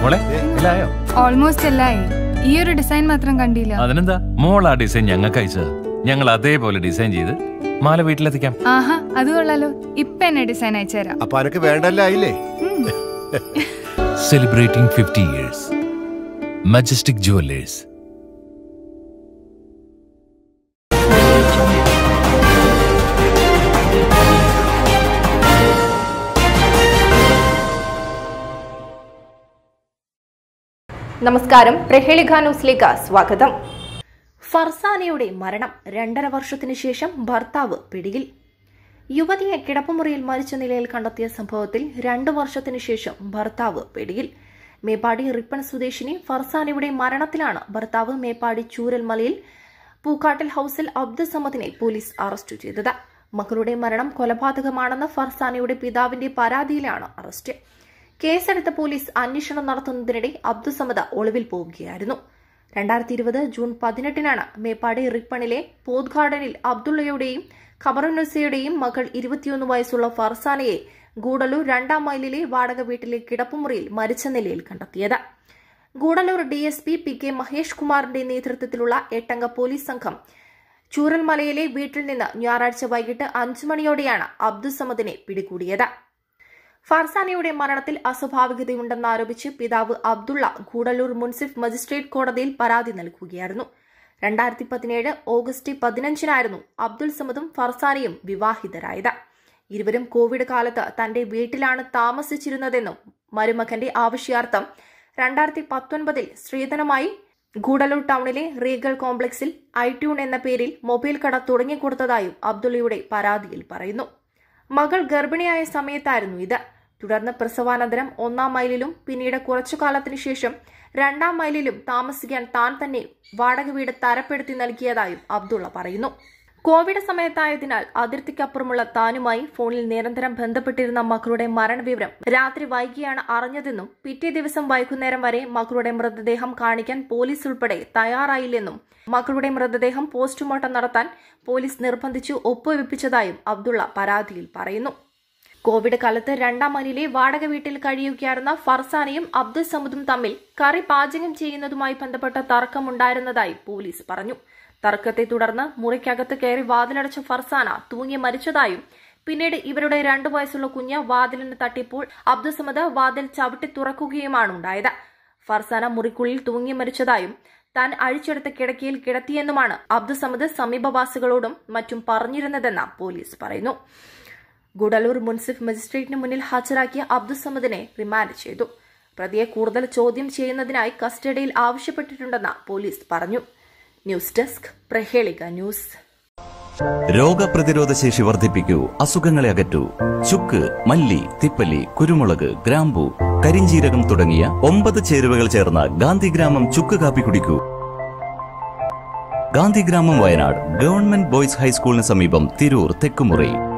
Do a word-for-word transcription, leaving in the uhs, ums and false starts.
Almost എല്ലായി. ഈ ഒരു design മാത്രം കണ്ടില്ല. അതിനെന്താ, മോൾ ആ ഡിസൈൻ ഞങ്ങൾക്ക് അയച്ചത്. ഞങ്ങൾ അതേപോലെ ഡിസൈൻ ചെയ്ത് മാല വീട്ടിലെത്തിക്കാം. ആഹാ, അത് കൊള്ളാലോ. ഇപ്പൊ എന്നെ ഡിസൈൻ അയച്ചുതരാം. അപ്പൊ അനക്ക് വേണ്ടല്ലേ? Celebrating fifty years Majestic Jewellers. നമസ്കാരം, പ്രഹേളിക ന്യൂസിലേക്ക് സ്വാഗതം. ഫർസാനയുടെ മരണം. രണ്ടര വർഷത്തിനു ശേഷം ഭർത്താവ് പിടിയിൽ. യുവതിയെ കിടപ്പുമുറിയിൽ മരിച്ച നിലയിൽ കണ്ടെത്തിയ സംഭവത്തിൽ രണ്ടു വർഷത്തിനു ശേഷം ഭർത്താവ് പിടിയിൽ. മേപ്പാടി റിപ്പൺ സ്വദേശിനി ഫർസാനയുടെ മരണത്തിലാണ് ഭർത്താവ് മേപ്പാടി ചൂരൽമലയിൽ പൂക്കാട്ടിൽ ഹൌസിൽ അബ്ദുസമദിനെ പോലീസ് അറസ്റ്റ് ചെയ്തത്. മകളുടെ മരണം കൊലപാതകമാണെന്ന ഫർസാനയുടെ പിതാവിന്റെ പരാതിയിലാണ് അറസ്റ്റ്. കേസെടുത്ത പോലീസ് അന്വേഷണം നടത്തുന്നതിനിടെ അബ്ദുസമദ് ഒളിവിൽ പോവുകയായിരുന്നു. രണ്ടായിരത്തി ഇരുപത് ജൂൺ പതിനെട്ടിനാണ് മേപ്പാടി റിപ്പണിലെ പോത്ത് ഗാർഡനിൽ അബ്ദുള്ളയുടെയും ഖമറുന്നസയുടെയും മകൾ ഇരുപത്തിയൊന്ന് വയസ്സുള്ള ഫർസാനയെ ഗൂഡല്ലൂർ രണ്ടാം മൈലിലെ വാടക വീട്ടിലെ കിടപ്പുമുറിയിൽ മരിച്ച നിലയിൽ കണ്ടെത്തിയത്. Gudalur DSP P K Mahesh കുമാറിന്റെ നേതൃത്വത്തിലുള്ള എട്ടംഗ പോലീസ് സംഘം ചൂരൽമലയിലെ വീട്ടിൽ നിന്ന് ഞായറാഴ്ച വൈകിട്ട് അഞ്ചു മണിയോടെയാണ് അബ്ദുസമദിനെ പിടികൂടിയത്. ഫർസാനയുടെ മരണത്തിൽ അസ്വാഭാവികതയുണ്ടെന്നാരോപിച്ച് പിതാവ് അബ്ദുള്ള ഗൂഡല്ലൂർ മുൻസിഫ് മജിസ്ട്രേറ്റ് കോടതിയിൽ പരാതി നൽകുകയായിരുന്നു. രണ്ടായിരത്തി പതിനേഴ് ഓഗസ്റ്റ് പതിനഞ്ചിനായിരുന്നു അബ്ദുൾ സമദും ഫർസാനയും വിവാഹിതരായത്. ഇരുവരും കോവിഡ് കാലത്ത് തന്റെ വീട്ടിലാണ് താമസിച്ചിരുന്നതെന്നും മരുമകന്റെ ആവശ്യാർത്ഥം രണ്ടായിരത്തി പത്തൊൻപതിൽ സ്ത്രീധനമായി ഗൂഡല്ലൂർ ടൌണിലെ റീഗൽ കോംപ്ലക്സിൽ ഐട്യൂൺ എന്ന പേരിൽ മൊബൈൽ കട തുടങ്ങിക്കൊടുത്തതായും അബ്ദുള്ളയുടെ പരാതിയിൽ പറയുന്നു. മകൾ ഗർഭിണിയായ സമയത്തായിരുന്നു ഇത്. തുടർന്ന് പ്രസവാനന്തരം ഒന്നാം മൈലിലും പിന്നീട് കുറച്ചു കാലത്തിനു ശേഷം രണ്ടാം മൈലിലും താമസിക്കാൻ താൻ തന്നെ വാടക വീട് തരപ്പെടുത്തി നൽകിയതായും അബ്ദുള്ള പറയുന്നു. കോവിഡ് സമയത്തായതിനാൽ അതിർത്തിക്കപ്പുറമുള്ള താനുമായി ഫോണിൽ നിരന്തരം ബന്ധപ്പെട്ടിരുന്ന മക്കളുടെ മരണവിവരം രാത്രി വൈകിയാണ് അറിഞ്ഞതെന്നും പിറ്റേ ദിവസം വൈകുന്നേരം വരെ മക്കളുടെ മൃതദേഹം കാണിക്കാൻ പോലീസ് ഉൾപ്പെടെ തയ്യാറായില്ലെന്നും മക്കളുടെ മൃതദേഹം പോസ്റ്റ്മോർട്ടം നടത്താൻ പോലീസ് നിർബന്ധിച്ചു ഒപ്പുവെപ്പിച്ചതായും അബ്ദുള്ള പരാതിയിൽ പറയുന്നു. കോവിഡ് കാലത്ത് രണ്ടാം മൈലിലെ വാടക വീട്ടിൽ കഴിയുകയായിരുന്ന ഫർസാനയും അബ്ദുൾ സമദും തമ്മിൽ കറി പാചകം ചെയ്യുന്നതുമായി ബന്ധപ്പെട്ട തർക്കമുണ്ടായിരുന്നതായി പോലീസ് പറഞ്ഞു. തർക്കത്തെ തുടർന്ന് മുറിക്കകത്ത് കയറി വാതിലടച്ച ഫർസാന തൂങ്ങി മരിച്ചതായും പിന്നീട് ഇവരുടെ രണ്ടു വയസ്സുള്ള കുഞ്ഞ് വാതിലിന് തട്ടിയപ്പോൾ അബ്ദുസമദ് വാതിൽ ചവിട്ടി തുറക്കുകയുമാണ് ഉണ്ടായത്. ഫർസാന മുറിക്കുള്ളിൽ തൂങ്ങി മരിച്ചതായും താൻ അഴിച്ചെടുത്ത കിടക്കയിൽ കിടത്തിയെന്നുമാണ് അബ്ദുസമദ് സമീപവാസികളോടും മറ്റും പറഞ്ഞിരുന്നതെന്ന് പോലീസ് പറയുന്നു. ഗൂഡല്ലൂർ മുൻസിഫ് മജിസ്ട്രേറ്റിന് മുന്നിൽ ഹാജരാക്കിയ അബ്ദുസമദിനെ റിമാൻഡ് ചെയ്തു. പ്രതിയെ കൂടുതൽ ചോദ്യം ചെയ്യുന്നതിനായി കസ്റ്റഡിയിൽ ആവശ്യപ്പെട്ടിട്ടുണ്ടെന്ന് പോലീസ് പറഞ്ഞു. News desk, Prahelika news. രോഗപ്രതിരോധ ശേഷി വർദ്ധിപ്പിക്കൂ, അസുഖങ്ങളെ അകറ്റൂ. ചുക്ക്, മല്ലി, തിപ്പല്ലി, കുരുമുളക്, ഗ്രാമ്പൂ, കരിഞ്ജീരകം തുടങ്ങിയ ഒമ്പത് ചേരുവകൾ ചേർന്ന ഗാന്ധിഗ്രാമം ചുക്ക് കാപ്പി കുടിക്കൂ. ഗാന്ധിഗ്രാമം, വയനാട് ഗവൺമെന്റ് ബോയ്സ് ഹൈസ്കൂളിന് സമീപം, തിരൂർ, തെക്കുമുറി.